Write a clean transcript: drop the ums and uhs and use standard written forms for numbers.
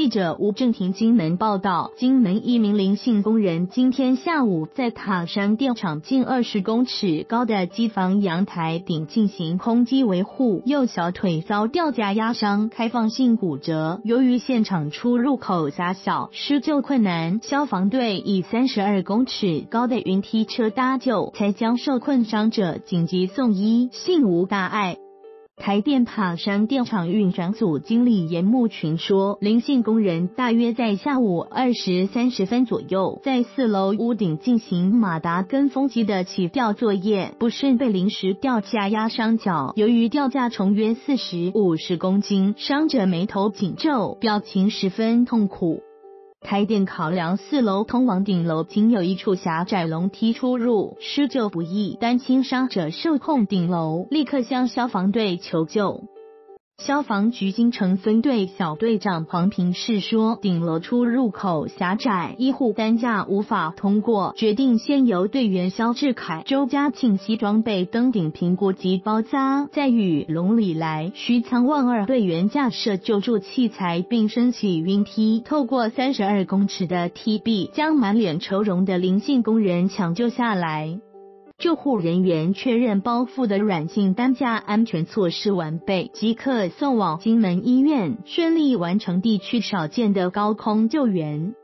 记者吴正廷金门报道，金门一名林姓工人今天下午在塔山电厂近20公尺高的机房阳台顶进行空机维护，右小腿遭吊架压伤，开放性骨折。由于现场出入口狭小，施救困难，消防队以32公尺高的云梯车搭救，才将受困伤者紧急送医，幸无大碍。台电塔山电厂运转组经理严木群说，林姓工人大约在下午20时30分左右，在4楼屋顶进行马达跟风机的起吊作业，不慎被临时吊架压伤脚。由于吊架重约40-50公斤，伤者眉头紧皱，表情十分痛苦。台电考量4楼通往顶楼仅有一处狭窄楼梯出入，施救不易，担心伤者受控顶楼，立刻向消防队求救。消防局金城分队小队长黄平士说，顶楼出入口狭窄，医护担架无法通过，决定先由队员肖志凯、周家庆西装备登顶评估及包扎，再与龙里来、徐仓旺二队员架设救助器材，并升起云梯，透过32公尺的梯壁，将满脸愁容的林姓工人抢救下来。救护人员确认包覆的软性担架安全措施完备，即刻送往金门医院，顺利完成地区少见的高空救援。